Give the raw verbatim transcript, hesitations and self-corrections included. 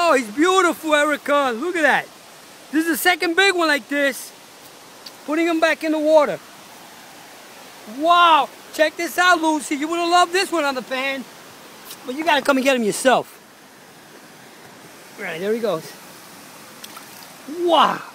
Oh, he's beautiful, Erica. Look at that. This is the second big one like this. Putting him back in the water. Wow. Check this out, Lucy. You would have loved this one on the pan. But you got to come and get him yourself. All right, there he goes. Wow.